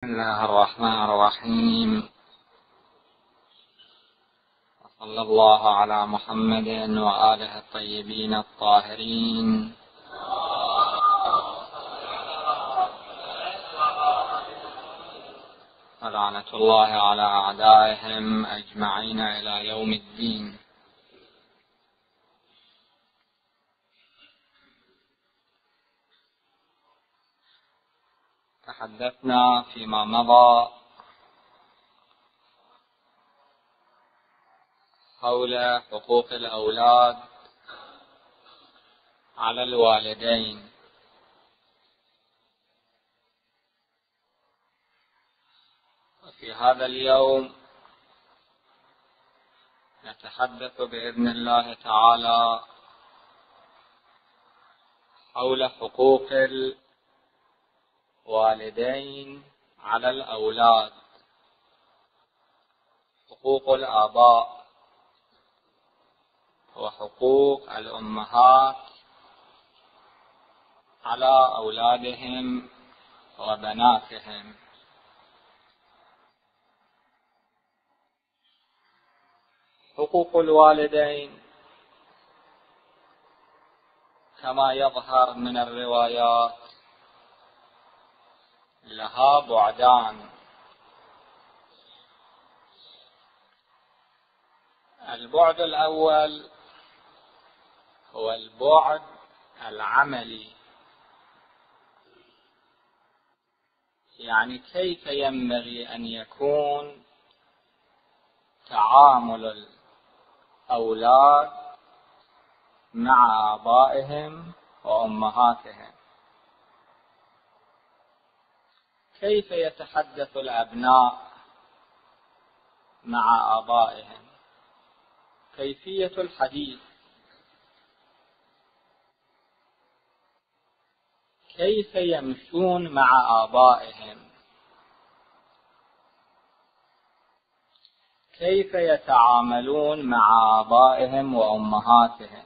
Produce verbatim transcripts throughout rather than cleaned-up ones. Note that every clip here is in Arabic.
الله الرحمن الرحيم. وصلى الله على محمد وآله الطيبين الطاهرين. ولعنة الله على أعدائهم أجمعين إلى يوم الدين. تحدثنا فيما مضى حول حقوق الأولاد على الوالدين، وفي هذا اليوم نتحدث بإذن الله تعالى حول حقوق الوالدين على الأولاد، حقوق الآباء وحقوق الأمهات على أولادهم وبناتهم. حقوق الوالدين كما يظهر من الروايات لها بعدان. البعد الأول هو البعد العملي، يعني كيف ينبغي أن يكون تعامل الأولاد مع آبائهم وأمهاتهم، كيف يتحدث الأبناء مع آبائهم، كيفية الحديث، كيف يمشون مع آبائهم، كيف يتعاملون مع آبائهم وأمهاتهم.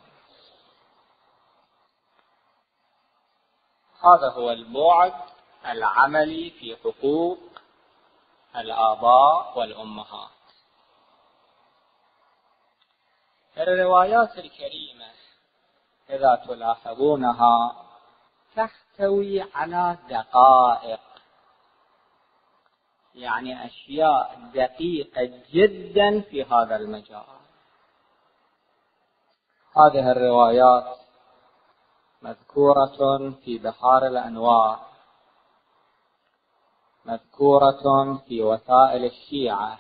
هذا هو البعد العملي في حقوق الآباء والأمهات. الروايات الكريمة إذا تلاحظونها تحتوي على دقائق، يعني أشياء دقيقة جدا في هذا المجال. هذه الروايات مذكورة في بحار الأنوار، مذكورة في وسائل الشيعة،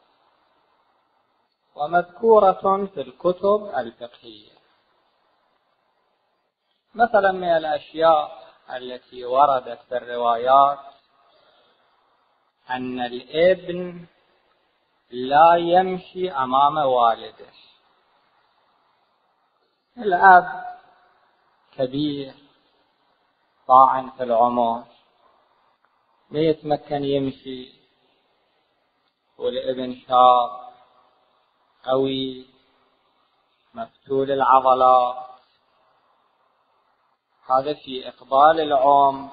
ومذكورة في الكتب الفقهية. مثلا من الأشياء التي وردت في الروايات أن الابن لا يمشي أمام والده. الأب كبير طاعن في العمر لا يتمكن يمشي، والابن شاب قوي مفتول العضلات، هذا في إقبال العمر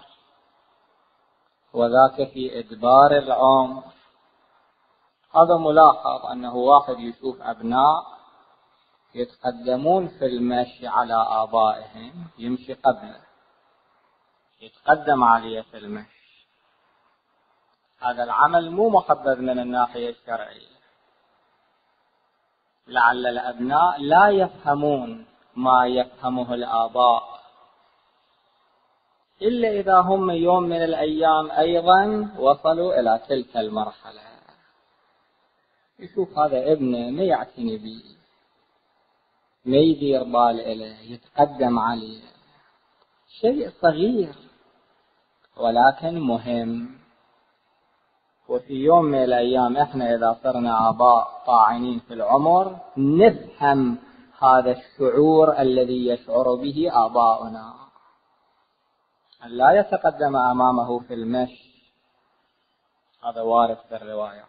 وذاك في إدبار العمر. هذا ملاحظ أنه واحد يشوف أبناء يتقدمون في المشي على آبائهم، يمشي قبله، يتقدم عليه في المشي. هذا العمل مو محبذ من الناحية الشرعية. لعل الأبناء لا يفهمون ما يفهمه الآباء إلا إذا هم يوم من الأيام أيضا وصلوا إلى تلك المرحلة. يشوف هذا ابنه ما يعتني به، ما يدير بال إليه، يتقدم عليه، شيء صغير ولكن مهم. وفي يوم من الأيام إحنا إذا صرنا آباء طاعنين في العمر نفهم هذا الشعور الذي يشعر به آباؤنا، أن لا يتقدم أمامه في المشي. هذا وارد في الروايات.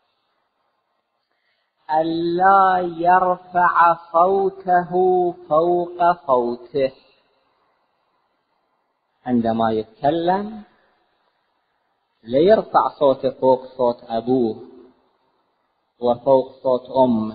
ألا يرفع صوته فوق صوته عندما يتكلم، لا يرفع صوته فوق صوت أبوه وفوق صوت أمه.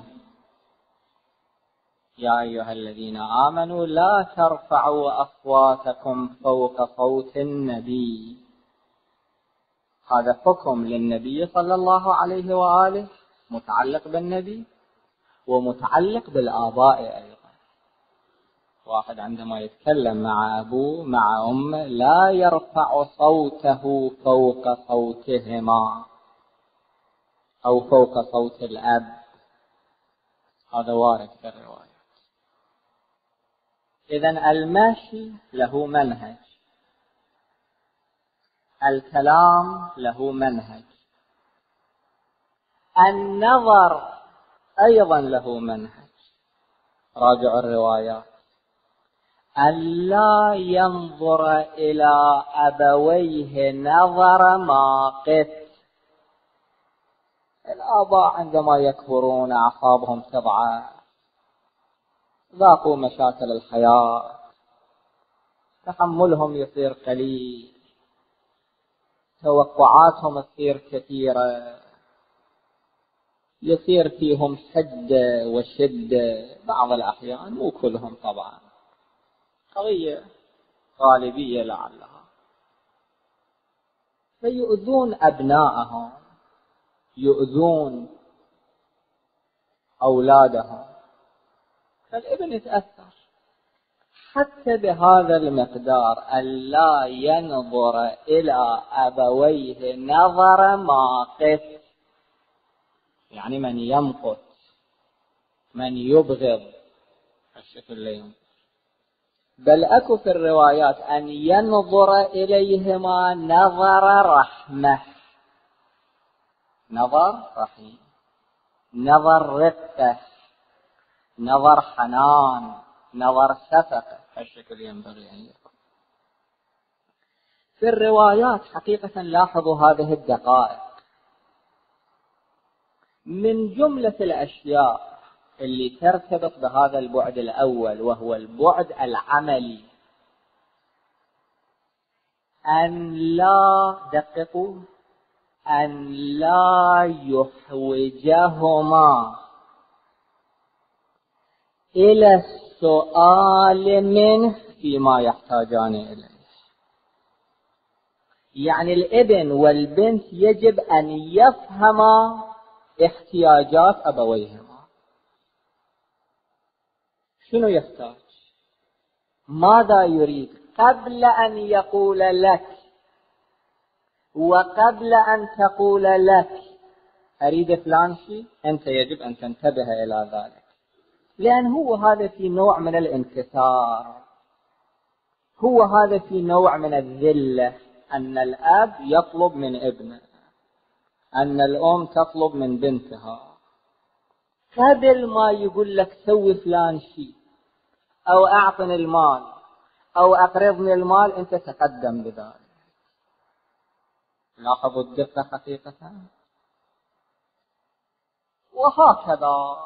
يا أيها الذين آمنوا لا ترفعوا أصواتكم فوق صوت النبي. هذا حكم للنبي صلى الله عليه وآله متعلق بالنبي ومتعلق بالآباء أيضا. واحد عندما يتكلم مع أبوه مع أمه لا يرفع صوته فوق صوتهما أو فوق صوت الأب. هذا وارد في الرواية. إذن المشي له منهج، الكلام له منهج، النظر أيضا له منهج. راجع الروايات. ألا ينظر إلى أبويه نظر ماقت. الآباء عندما يكبرون أعصابهم تضعف، ذاقوا مشاكل الحياة، تحملهم يصير قليل، توقعاتهم تصير كثيرة، يصير فيهم حدة وشدة بعض الأحيان، مو كلهم طبعا، قضية غالبية لعلها، فيؤذون أبنائهم، يؤذون أولادهم، فالابن يتأثر. حتى بهذا المقدار ألا ينظر إلى أبويه نظر ماقت، يعني من يمقت، من يبغض الشكل لا ينظر. بل أكو في الروايات أن ينظر إليهما نظر رحمة، نظر رحيم، نظر رقة، نظر حنان، نظر شفقة، هالشكل ينبغي أن يكون. في الروايات حقيقة لاحظوا هذه الدقائق. من جملة الأشياء اللي ترتبط بهذا البعد الأول وهو البعد العملي أن لا دققوا أن لا يحوجهما إلى السؤال منه فيما يحتاجان إليه. يعني الابن والبنت يجب أن يفهما احتياجات أبويهما. شنو يحتاج؟ ماذا يريد؟ قبل أن يقول لك وقبل أن تقول لك أريد فلان شيء، أنت يجب أن تنتبه إلى ذلك، لأن هو هذا في نوع من الانكسار، هو هذا في نوع من الذلة، أن الأب يطلب من ابنه، أن الأم تطلب من بنتها، قبل ما يقول لك سوي فلان شيء أو أعطني المال أو أقرضني المال أنت تقدم بذلك. لاحظوا الدقة حقيقة. وهكذا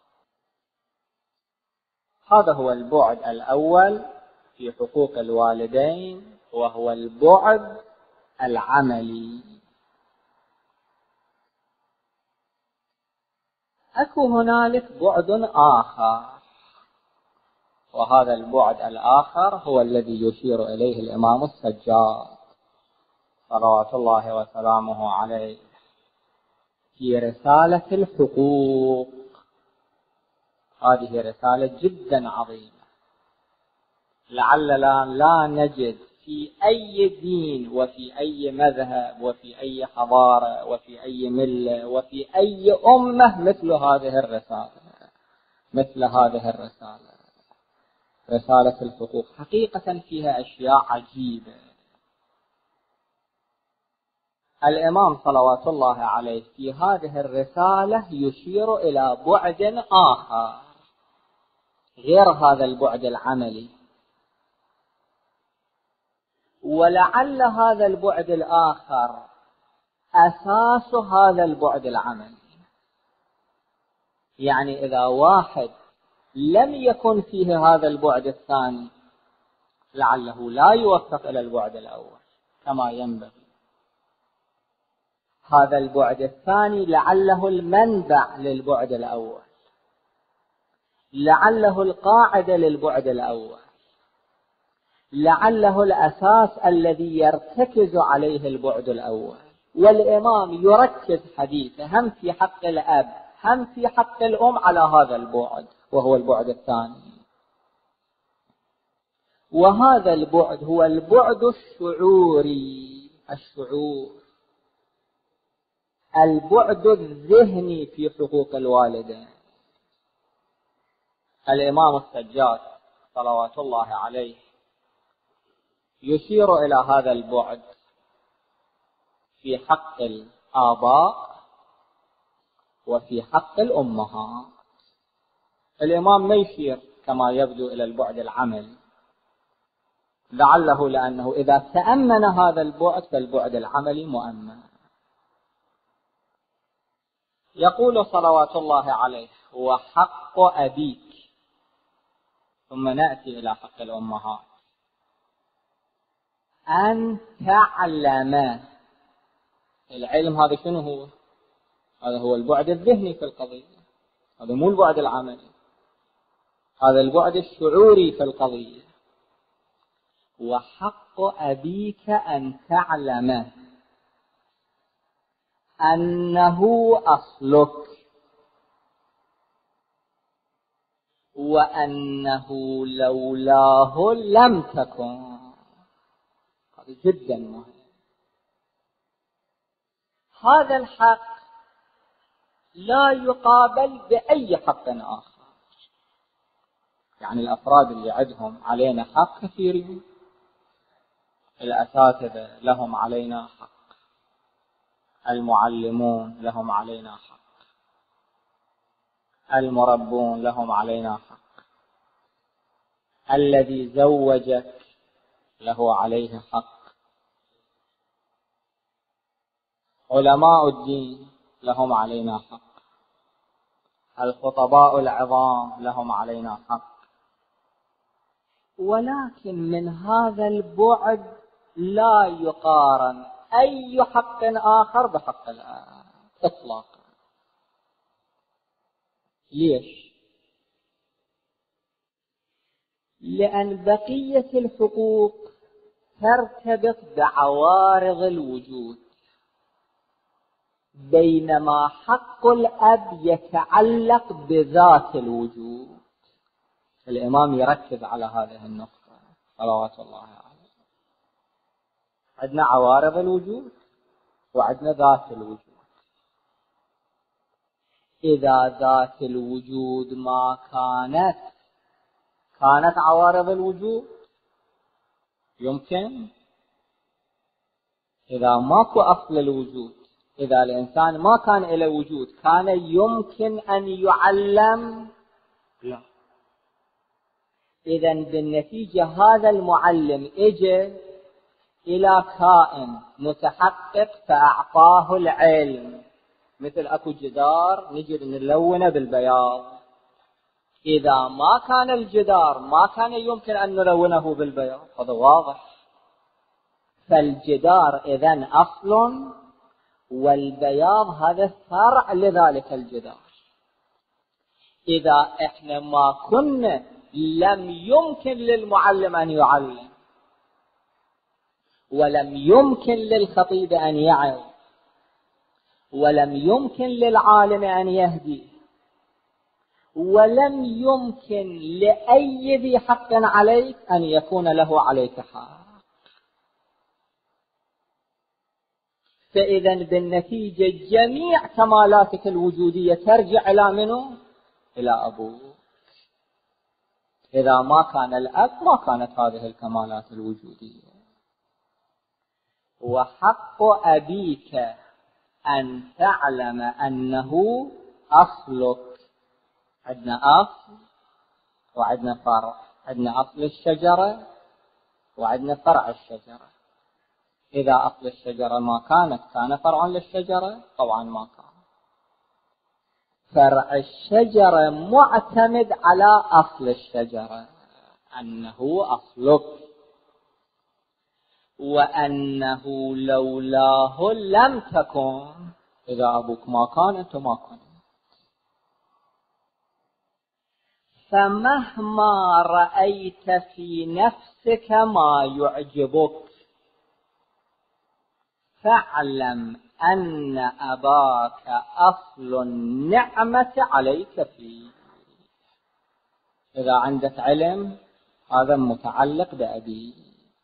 هذا هو البعد الأول في حقوق الوالدين، وهو البعد العملي. أكو هنالك بعد آخر، وهذا البعد الآخر هو الذي يشير إليه الإمام السجاد صلوات الله وسلامه عليه في رسالة الحقوق. هذه رسالة جدا عظيمة، لعلنا لا نجد في أي دين وفي أي مذهب وفي أي حضارة وفي أي ملة وفي أي أمة مثل هذه الرسالة، مثل هذه الرسالة، رسالة الحقوق. حقيقة فيها أشياء عجيبة. الإمام صلوات الله عليه في هذه الرسالة يشير إلى بعد آخر غير هذا البعد العملي، ولعل هذا البعد الآخر أساس هذا البعد العملي. يعني إذا واحد لم يكن فيه هذا البعد الثاني لعله لا يوفق إلى البعد الأول كما ينبغي. هذا البعد الثاني لعله المنبع للبعد الأول، لعله القاعدة للبعد الأول، لعله الأساس الذي يرتكز عليه البعد الأول. والإمام يركز حديثه هم في حق الأب هم في حق الأم على هذا البعد، وهو البعد الثاني. وهذا البعد هو البعد الشعوري، الشعور، البعد الذهني في حقوق الوالدين. الإمام السجاد صلوات الله عليه يشير إلى هذا البعد في حق الآباء وفي حق الأمهات. الإمام ما يشير كما يبدو إلى البعد العملي، لعله لأنه إذا تأمن هذا البعد فالبعد العملي مؤمن. يقول صلوات الله عليه: وحق أبيك، ثم نأتي إلى حق الأمهات، أن تعلم. العلم هذا شنو هو؟ هذا هو البعد الذهني في القضية، هذا مو البعد العملي، هذا البعد الشعوري في القضية. وحق أبيك أن تعلم أنه أصلك، وأنه لولاه لم تكن. هذا جدا مهم. هذا الحق لا يقابل بأي حق آخر. يعني الأفراد اللي عندهم علينا حق كثيرين، الأساتذة لهم علينا حق، المعلمون لهم علينا حق، المربون لهم علينا حق، الذي زوجك له عليه حق، علماء الدين لهم علينا حق، الخطباء العظام لهم علينا حق. ولكن من هذا البعد لا يقارن أي حق آخر بحق الآب إطلاقا. ليش؟ لأن بقية الحقوق ترتبط بعوارض الوجود، بينما حق الأب يتعلق بذات الوجود. الإمام يركز على هذه النقطة صلوات الله عليه. عندنا عوارض الوجود وعندنا ذات الوجود. إذا ذات الوجود ما كانت كانت عوارض الوجود يمكن. إذا ماكو أصل الوجود، إذا الإنسان ما كان إلى وجود، كان يمكن أن يعلم؟ لا. إذن بالنتيجة هذا المعلم اجى إلى كائن متحقق فأعطاه العلم، مثل أكو جدار نجد نلونه بالبياض. إذا ما كان الجدار ما كان يمكن أن نلونه بالبياض، هذا واضح. فالجدار إذن أصل، والبياض هذا فرع لذلك الجدار. إذا إحنا ما كنا لم يمكن للمعلم أن يعلم، ولم يمكن للخطيب أن يعظ، ولم يمكن للعالم أن يهدي، ولم يمكن لأي ذي حق عليك أن يكون له عليك حق. فإذا بالنتيجة جميع كمالاتك الوجودية ترجع إلى منه؟ إلى أبوك. إذا ما كان الأب ما كانت هذه الكمالات الوجودية. وحق أبيك أن تعلم أنه أصلك. عندنا أصل وعندنا فرع، عندنا أصل الشجرة وعندنا فرع الشجرة. إذا أصل الشجرة ما كانت كان فرعا للشجرة؟ طبعا ما كان. فرع الشجرة معتمد على أصل الشجرة أنه أصلك. وأنه لولاه لم تكن. إذا أبوك ما كان أنت ما كنت. فمهما رأيت في نفسك ما يعجبك فاعلم أن أباك أصل النعمة عليك فيه. إذا عندك علم هذا متعلق بأبيك،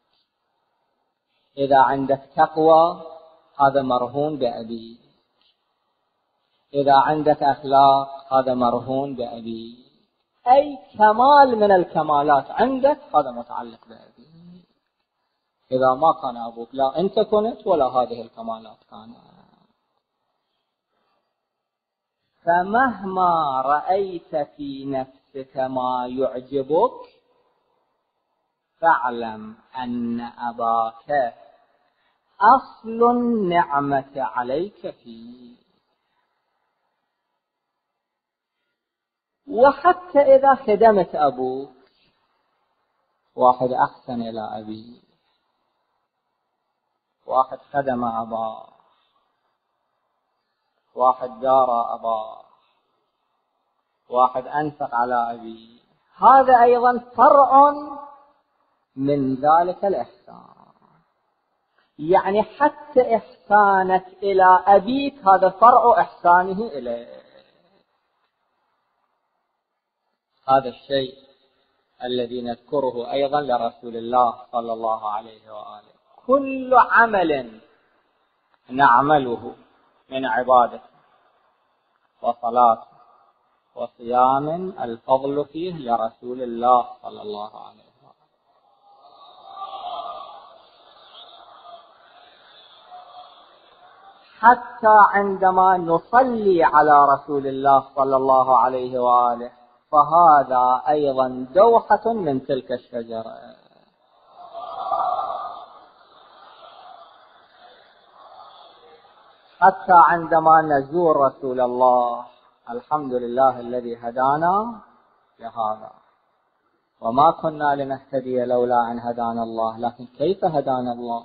إذا عندك تقوى هذا مرهون بأبيك، إذا عندك أخلاق هذا مرهون بأبيك، أي كمال من الكمالات عندك هذا متعلق بأبيك. إذا ما كان أبوك لا أنت كنت ولا هذه الكمالات كانت. فمهما رأيت في نفسك ما يعجبك فاعلم أن أباك أصل النعمة عليك فيه. وحتى إذا خدمت أبوك، واحد أحسن إلى أبيه، واحد خدم أباه، واحد دار أباه، واحد أنفق على أبيه، هذا أيضا فرع من ذلك الإحسان. يعني حتى إحسانك إلى أبيك هذا فرع إحسانه إليك. هذا الشيء الذي نذكره أيضا لرسول الله صلى الله عليه وآله. كل عمل نعمله من عبادة وصلاة وصيام الفضل فيه لرسول الله صلى الله عليه وآله. حتى عندما نصلي على رسول الله صلى الله عليه وآله فهذا أيضا دوحة من تلك الشجرة. حتى عندما نزور رسول الله، الحمد لله الذي هدانا لهذا، وما كنا لنهتدي لولا أن هدانا الله، لكن كيف هدانا الله؟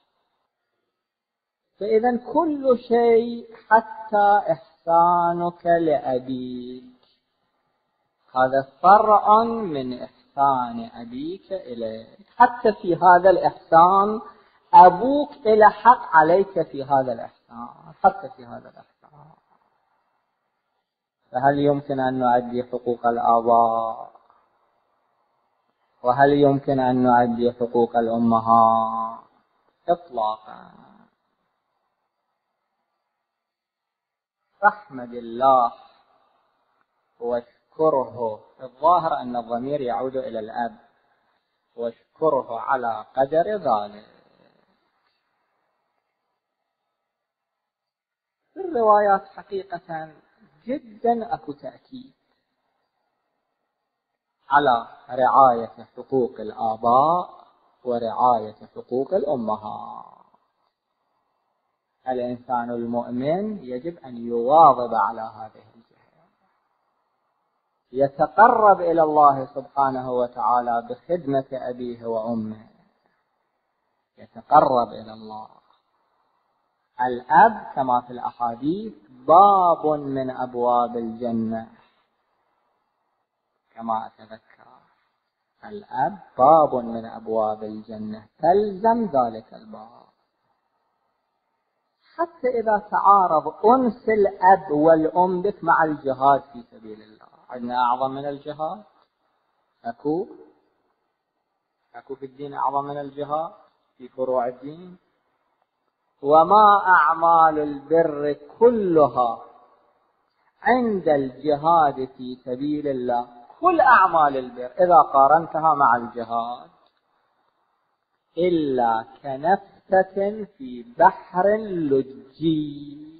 فإذا كل شيء حتى إحسانك لأبيك هذا فرع من إحسان أبيك إليك. حتى في هذا الإحسان أبوك إلى حق عليك في هذا الإحسان، حتى في هذا الإحسان. فهل يمكن أن نؤدي حقوق الآباء؟ وهل يمكن أن نؤدي حقوق الأمهات؟ إطلاقا. فاحمد الله واشكره. الظاهر أن الضمير يعود إلى الأب، واشكره على قدر ذلك. في الروايات حقيقة جدا أكو تأكيد على رعاية حقوق الآباء ورعاية حقوق الأمهات. الإنسان المؤمن يجب أن يواظب على هذه الجهة، يتقرب إلى الله سبحانه وتعالى بخدمة أبيه وأمه، يتقرب إلى الله. الأب كما في الأحاديث باب من أبواب الجنة، كما أتذكر الأب باب من أبواب الجنة، تلزم ذلك الباب. حتى إذا تعارض أنس الأب والأم بك مع الجهاد في سبيل الله، عندنا أعظم من الجهاد؟ أكو أكو في الدين أعظم من الجهاد في فروع الدين؟ وما أعمال البر كلها عند الجهاد في سبيل الله. كل أعمال البر إذا قارنتها مع الجهاد إلا كنفسة في بحر لجي،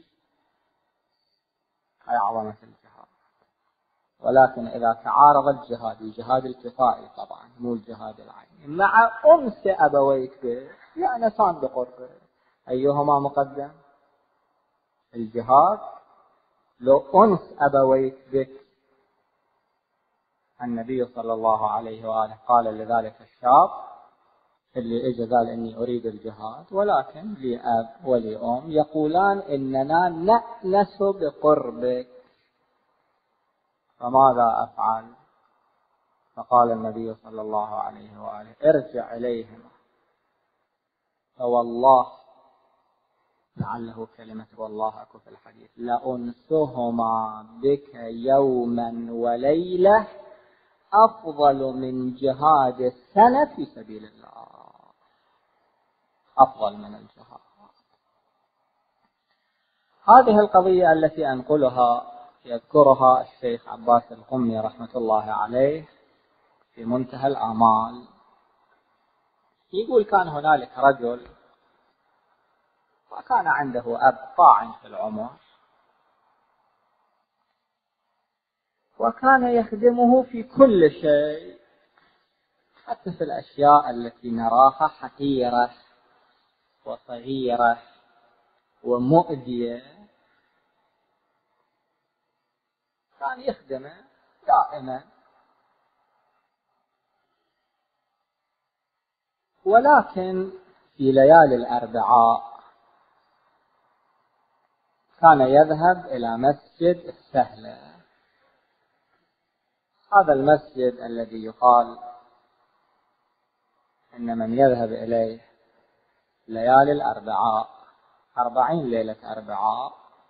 هي عظمة الجهاد. ولكن إذا تعارض الجهاد، الجهاد الكفائي طبعا مو الجهاد العيني، مع أنس أبويك به يأنسان بقربه، أيهما مقدم؟ الجهاد. لو أنس أبويك بك، النبي صلى الله عليه وآله قال لذلك الشاب اللي اجى قال اني اريد الجهاد ولكن لي اب ولي ام يقولان اننا نأنس بقربك، فماذا افعل؟ فقال النبي صلى الله عليه واله ارجع اليهما فوالله، لعله كلمة والله اكو في الحديث، لأنسهما بك يوما وليلة أفضل من جهاد السنة في سبيل الله، أفضل من الجهاد. هذه القضية التي أنقلها يذكرها الشيخ عباس القمي رحمة الله عليه في منتهى الآمال. يقول كان هنالك رجل وكان عنده أب طاعن في العمر، وكان يخدمه في كل شيء، حتى في الأشياء التي نراها حقيرة وصغيرة ومؤذية كان يخدمه دائما. ولكن في ليالي الأربعاء كان يذهب إلى مسجد السهلة. هذا المسجد الذي يقال إن من يذهب إليه ليالي الأربعاء أربعين ليلة أربعاء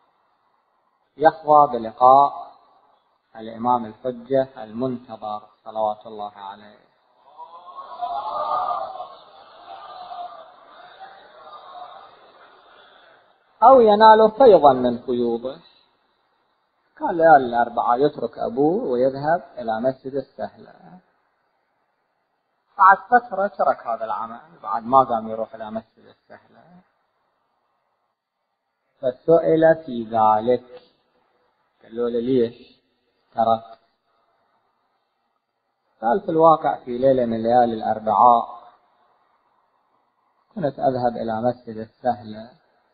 يحظى بلقاء الإمام الحجة المنتظر صلوات الله عليه. أو ينال فيضا من فيوضه. كان ليالي الأربعاء يترك أبوه ويذهب إلى مسجد السهلة. بعد فترة ترك هذا العمل، بعد ما قام يروح إلى مسجد السهلة، فسئل في ذلك، قالوا له ليش ترك؟ قال في الواقع في ليلة من ليالي الأربعاء كنت أذهب إلى مسجد السهلة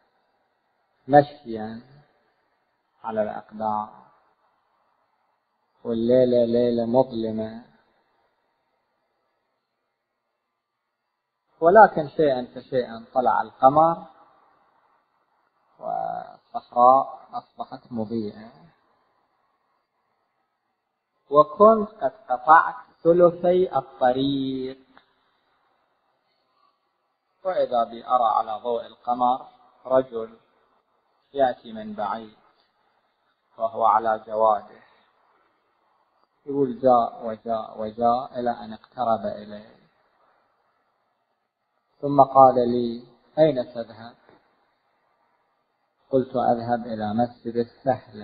مشيا على الأقدام، والليلة ليلة مظلمة، ولكن شيئا فشيئا طلع القمر والصحراء أصبحت مضيئة، وكنت قد قطعت ثلثي الطريق، وإذا بي أرى على ضوء القمر رجل يأتي من بعيد وهو على جواده، يقول جاء وجاء وجاء إلى أن اقترب إليه، ثم قال لي أين تذهب؟ قلت أذهب إلى مسجد السهلة.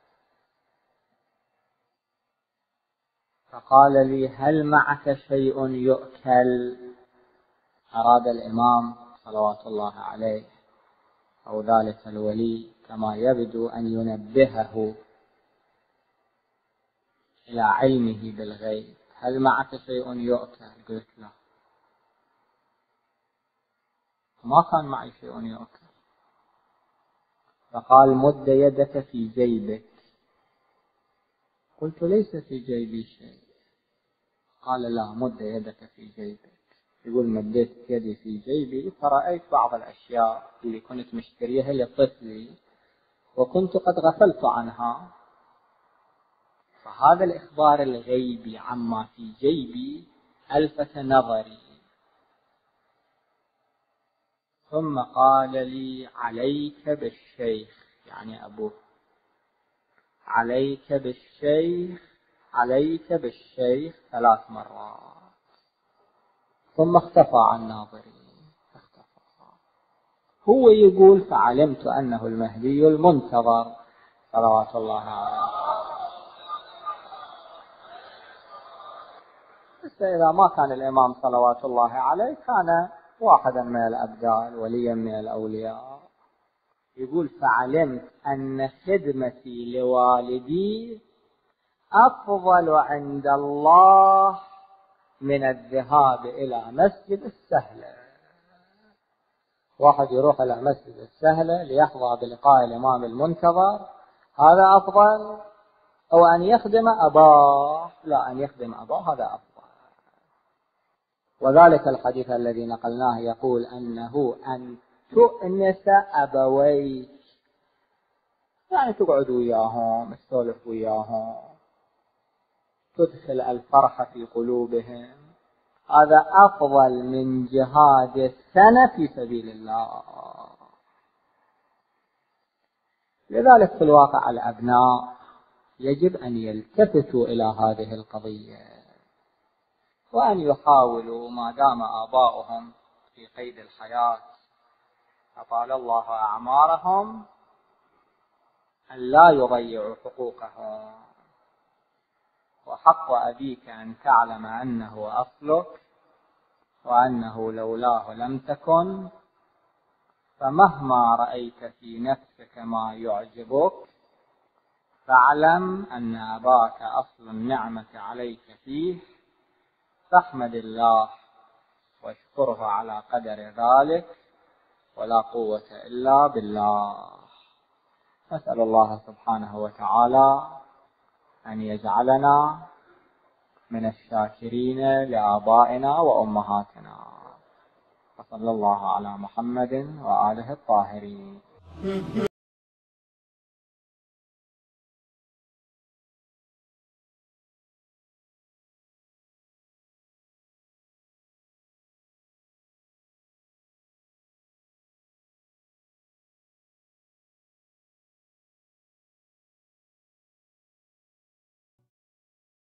فقال لي هل معك شيء يؤكل؟ أراد الإمام صلوات الله عليه أو ذلك الولي كما يبدو أن ينبهه إلى علمه بالغيب، هل معك شيء يؤكل؟ قلت لا، ما كان معي شيء يؤكل. فقال مد يدك في جيبك. قلت ليس في جيبي شيء. قال لا، مد يدك في جيبك. يقول مديت يدي في جيبي فرأيت بعض الأشياء اللي كنت مشتريها لطفلي وكنت قد غفلت عنها، فهذا الإخبار الغيبي عما في جيبي ألفت نظري. ثم قال لي عليك بالشيخ، يعني أبوه، عليك بالشيخ، عليك بالشيخ ثلاث مرات، ثم اختفى عن ناظري. اختفى. هو يقول فعلمت أنه المهدي المنتظر صلوات الله عليه. بس إذا ما كان الإمام صلوات الله عليه كان واحدا من الأبدال، وليا من الأولياء. يقول فعلمت أن خدمتي لوالدي أفضل عند الله من الذهاب إلى مسجد السهلة. واحد يروح إلى مسجد السهلة ليحظى بلقاء الإمام المنتظر، هذا أفضل، أو أن يخدم أباه؟ لا، أن يخدم أباه هذا أفضل. وذلك الحديث الذي نقلناه يقول أنه أن تؤنس أبويك، يعني تقعد وياهم، تسولف وياهم، تدخل الفرح في قلوبهم، هذا أفضل من جهاد السنة في سبيل الله. لذلك في الواقع الأبناء يجب أن يلتفتوا إلى هذه القضية، وأن يحاولوا ما دام آباؤهم في قيد الحياة أطال الله أعمارهم أن لا يضيعوا حقوقهم. وحق أبيك أن تعلم أنه أصلك، وأنه لولاه لم تكن، فمهما رأيت في نفسك ما يعجبك فاعلم أن أباك أصل النعمة عليك فيه، فاحمد الله واشكره على قدر ذلك، ولا قوة إلا بالله. نسأل الله سبحانه وتعالى أن يجعلنا من الشاكرين لآبائنا وأمهاتنا، وصلى الله على محمد وآله الطاهرين.